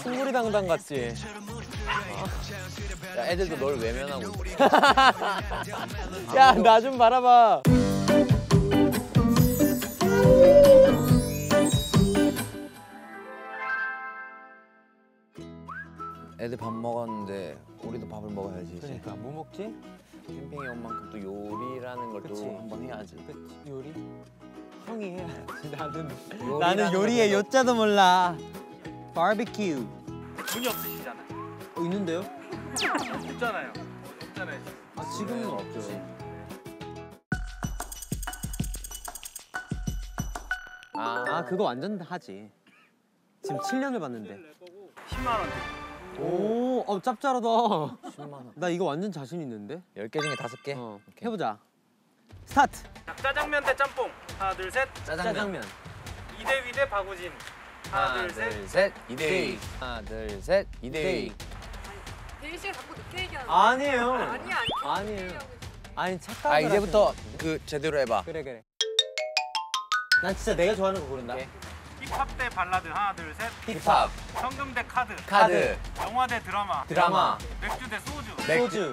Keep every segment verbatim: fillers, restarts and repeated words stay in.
식물이당당 같지? 야, 애들도 널 외면하고 있어. 야, 나 좀 바라봐. 애들 밥 먹었는데 우리도 밥을 먹어야지 이제. 그러니까 뭐 먹지? 캠핑에 온 만큼 또 요리라는 걸 또 그치. 한번 해야지. 그치, 요리? 형이 해야지. 나는 요리라는 나는 요리의 걸 요자도 몰라. 바비큐. 문이 없으시잖아요. 어, 있는데요? 없잖아요. 없잖아요. 아, 지금은 없죠. 아, 아, 그거 완전 하지. 지금 칠 년을 봤는데. 십만 원. 오, 어, 짭짤하다. 십만 원. 나 이거 완전 자신 있는데? 열 개 중에 다섯 개? 어, 오케이. 해보자. 스타트! 자, 짜장면 대 짬뽕. 하나, 둘, 셋. 짜장면. 짜장면. 이대위 대 박우진. 하나, 하나, 둘, 셋. 둘, 셋. 이대희. 하나, 둘, 셋. 이대희. 대희 씨가 자꾸 늦게 얘기하는 아니에요. 아니야, 아니 아니에요. 아니, 착각을 아, 이제부터 하시는 것 그 제대로 해봐. 그래, 그래. 난 진짜 내가 좋아하는 거 고른다. 오케이. 힙합 대 발라드. 하나, 둘, 셋. 힙합. 현금 대 카드. 카드. 영화 대 드라마. 드라마. 맥주 대 소주. 맥주. 소주.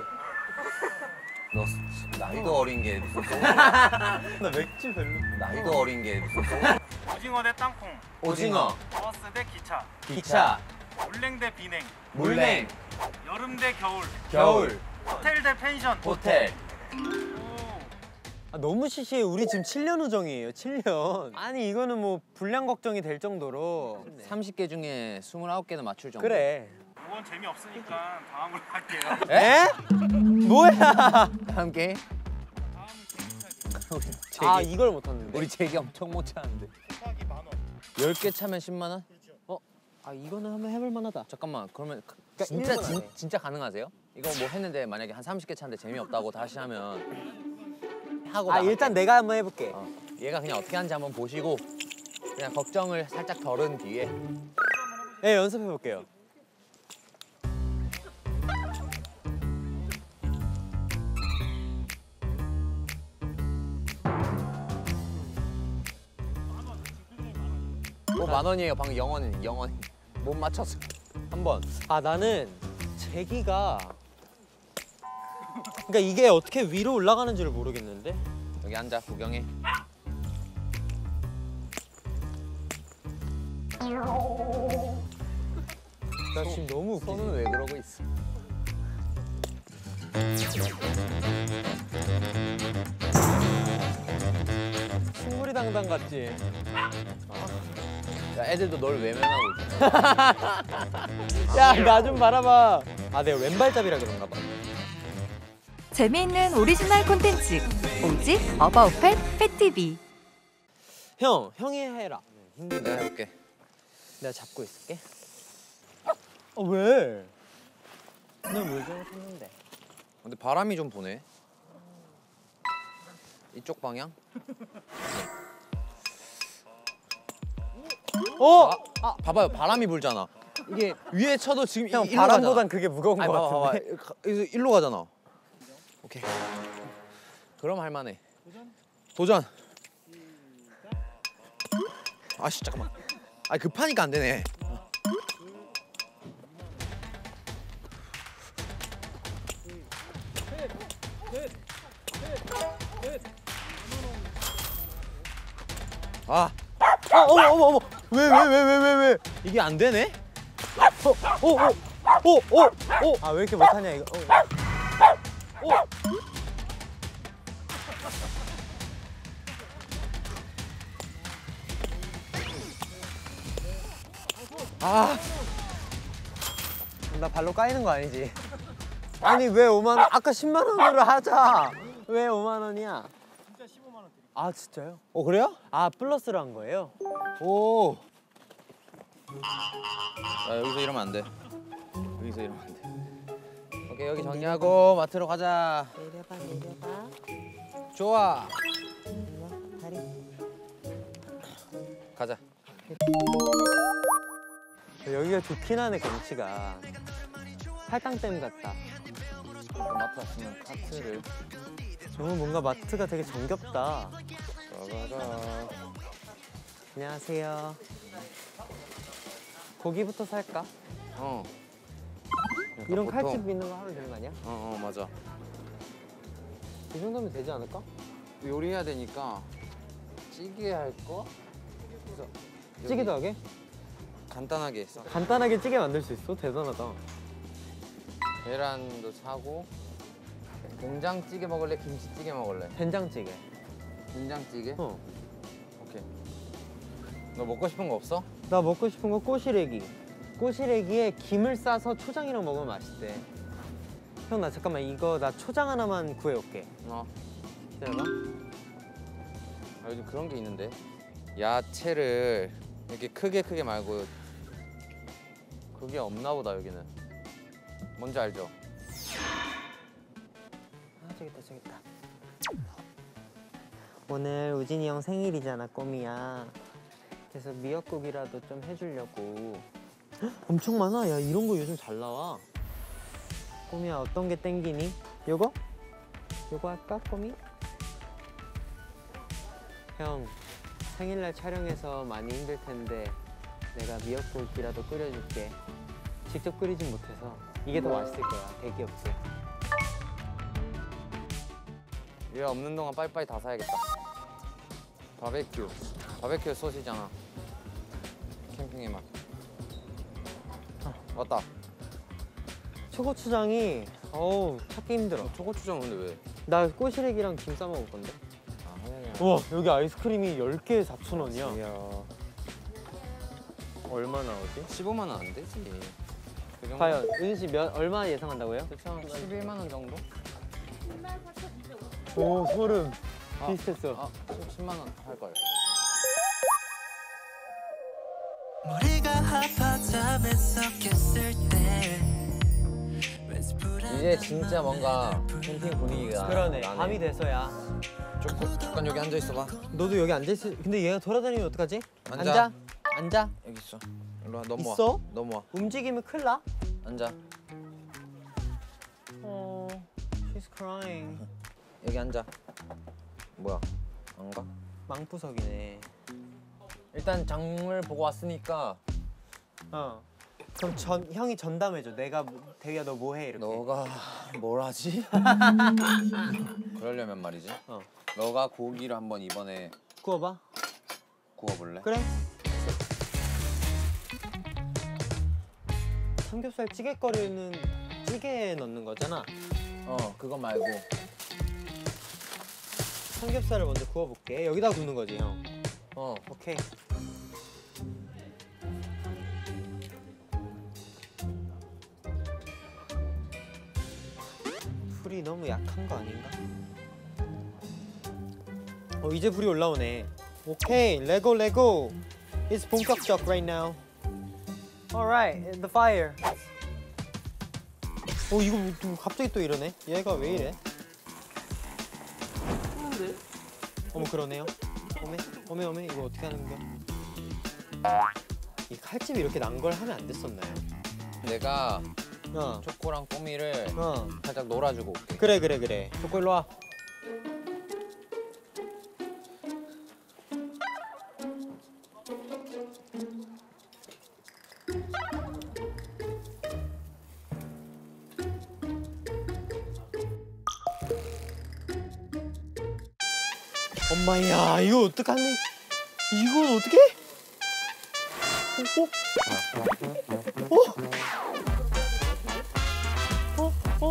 너 나이도 어린 게 무슨 소주. 나 맥주 별로. 나이도 어린 게 무슨 소주. 오징어 대 땅콩. 오징어. 버스 대 기차. 기차. 물냉 대 비냉. 물냉. 여름 대 겨울. 겨울. 호텔 대 펜션. 호텔. 오. 아, 너무 시시해. 우리 지금 칠 년 우정이에요. 칠 년. 아니, 이거는 뭐 분량 걱정이 될 정도로. 삼십 개 중에 스물아홉 개는 맞출 정도. 그래. 이건 재미없으니까 다음 걸로 할게요. 에? 뭐야? 다음 게임? 다음은 우리 아, 제기, 이걸 못 하는데. 우리 제기 엄청 못 차는데. 곱하기 만 원. 열 개 차면 십만 원? 어? 아, 이거는 한번 해볼 만하다. 잠깐만, 그러면 그- 그러니까 진짜 일 분 진, 안에. 진짜 가능하세요? 이거 뭐 했는데 만약에 한 삼십 개 차는데 재미없다고 다시 하면 하고 아, 나갈게. 일단 내가 한번 해볼게. 어, 얘가 그냥 어떻게 하는지 한번 보시고 그냥 걱정을 살짝 덜은 뒤에. 네, 연습해볼게요. 뭐 만 원이에요. 방금 영원히 영원히 못 맞췄어. 한번. 아, 나는 제기가 그러니까 이게 어떻게 위로 올라가는지를 모르겠는데. 여기 앉아 구경해. 나 지금 너무 웃기지? 손은 왜 그러고 있어? 식물이당당 같지? 야, 애들도 널 외면하고 있어. 야, 나 좀 바라봐. 아, 내가 왼발잡이라 그런가 봐. 재미있는 오리지널 콘텐츠 오직 어바웃펫 펫티비. 형, 형이 해라. 내가 해볼게. 내가 잡고 있을게. 어, 왜? 난왜 저랬는데? 근데 바람이 좀 부네. 이쪽 방향? 어? 아, 봐봐요. 바람이 불잖아. 이게 위에 쳐도 지금 형, 일로 바람보단 가잖아. 그게 무거운 아니, 거 봐봐, 봐봐. 같은데? 가- 여기서 일로 가잖아. 오케이. 그럼 할만해. 도전. 아씨 잠깐만. 아 급하니까 안 되네. 아 어, 어머, 어머, 어머. 왜, 왜, 왜, 왜, 왜, 왜? 이게 안 되네? 어, 어, 어, 어, 어, 어. 아, 왜 이렇게 못하냐, 이거. 어. 어. 아 나 발로 까이는 거 아니지? 아니, 왜 오만 원? 아까 십만 원으로 하자. 왜 오만 원이야? 진짜 십오만 원 드릴게요. 아, 진짜요? 어 그래요? 아, 플러스로 한 거예요? 오. 아 여기서 이러면 안 돼. 여기서 이러면 안 돼. 오케이 여기 정리하고 마트로 가자. 내려봐, 내려봐. 좋아. 다리. 가자. 여기가 좋긴 하네, 경치가. 팔당댐 같다. 마트 왔으면 카트를. 저는 뭔가 마트가 되게 정겹다. 가가가. 안녕하세요. 고기부터 살까? 어. 이런 보통- 칼집 있는 거 하면 되는 거 아니야? 어, 어 맞아. 이 정도면 되지 않을까? 요리해야 되니까 찌개 할 거? 그래서 여기 찌개도 하게? 간단하게 했어. 간단하게 찌개 만들 수 있어? 대단하다. 계란도 사고. 된장찌개 먹을래? 김치찌개 먹을래? 된장찌개. 된장찌개? 어. 오케이. 너 먹고 싶은 거 없어? 나 먹고 싶은 거 꼬시래기. 꼬시래기에 김을 싸서 초장이랑 먹으면 맛있대. 형 나 잠깐만 이거 나 초장 하나만 구해올게. 어. 기다려봐. 아, 요즘 그런 게 있는데. 야채를 이렇게 크게 크게 말고 그게 없나 보다 여기는. 뭔지 알죠? 아 저기 있다 저기 있다. 오늘 우진이 형 생일이잖아 꼬미야. 그래서 미역국이라도 좀 해주려고. 헉, 엄청 많아. 야 이런 거 요즘 잘 나와. 꼬미야 어떤 게 땡기니? 요거? 요거 할까 꼬미? 형 생일날 촬영해서 많이 힘들 텐데 내가 미역국이라도 끓여줄게. 직접 끓이진 못해서 이게 더 맛있을 거야. 대기 없이. 얘 없는 동안 빨리빨리 다 사야겠다. 바베큐. 바베큐 소시잖아. 캠핑의 맛. 아. 왔다. 초고추장이 어우 찾기 힘들어. 초고추장 근데 왜? 나 꼬시래기랑 김 싸 먹을 건데. 아, 하늘이야. 우와 여기 아이스크림이 열 개에 사천 원이야. 이야. 얼마 나오지? 십오만 원 안 되지. 그 정도? 과연 은씨 몇 얼마 예상한다고요? 그쵸? 십일만 원 정도? 오 소름. 아, 비슷했어. 아, 십만 원 할 걸. 머리가 아파 잠에 섞였을 때 이제 진짜 뭔가 캠핑 분위기가 그러네. 나네. 밤이 돼서야. 조금 잠깐 여기 앉아 있어봐. 너도 여기 앉아 있어. 근데 얘가 돌아다니면 어떡하지? 앉아. 앉아. 앉아. 여기 있어. 일로 와. 넘어와. 있어? 넘어와. 움직이면 큰일 나. 앉아. 어. She's crying. 여기 앉아. 뭐야? 안 가? 망부석이네. 일단 장을 보고 왔으니까 어. 그럼 전 형이 전담해줘. 내가 뭐- 대기야 너 뭐 해 이렇게. 너가 뭘 하지? 그러려면 말이지. 어. 너가 고기를 한번 이번에 구워봐. 구워볼래? 그래. 삼겹살 찌개거리는 찌개에 넣는 거잖아. 어, 그거 말고. 삼겹살을 먼저 구워볼게. 여기다 굽는 거지 형. 어, 오케이. 불이 너무 약한 거 아닌가? 어 이제 불이 올라오네. 오케이, 레고 레고. It's 본격적 right now. Alright, the fire. 어 이거 뭐, 갑자기 또 이러네. 얘가 왜 이래? 어머 그러네요. 어메 어메 어메 이거 어떻게 하는 거야? 이 칼집이 이렇게 난 걸 하면 안 됐었나요? 내가 어, 초코랑 꼬미를 어. 살짝 놀아주고 올게. 그래 그래 그래. 초코 일로 와. 엄마야 이거 어떡하니? 이건 어떻게? 어? 어? 어? 어? 어?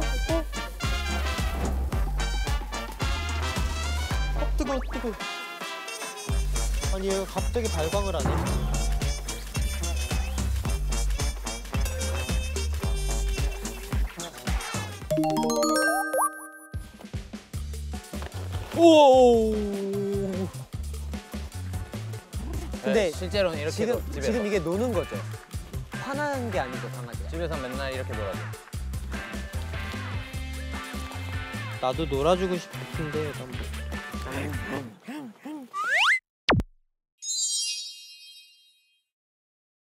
어? 뜨거워 뜨거워. 아니 얘가 갑자기 발광을 하네. 오. 근데 네, 실제로는 이렇게 지금 놀- 집에서 지금 이게 노는 거죠. 화나는 게 아니고 강아지. 집에서 맨날 이렇게 놀아줘. 나도 놀아주고 싶은데 난 뭐.